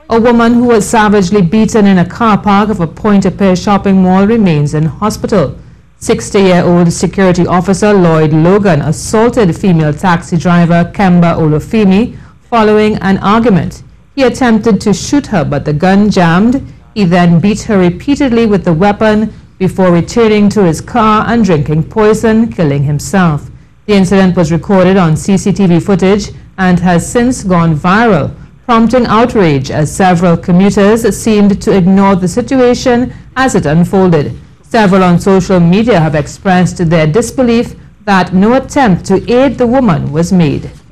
A woman who was savagely beaten in a car park of a Point-A-Pierre shopping mall remains in hospital. 60-year-old security officer Lloyd Logan assaulted female taxi driver Kemba Olufemi following an argument. He attempted to shoot her, but the gun jammed. He then beat her repeatedly with the weapon before returning to his car and drinking poison, killing himself. The incident was recorded on CCTV footage and has since gone viral, prompting outrage as several commuters seemed to ignore the situation as it unfolded. Several on social media have expressed their disbelief that no attempt to aid the woman was made.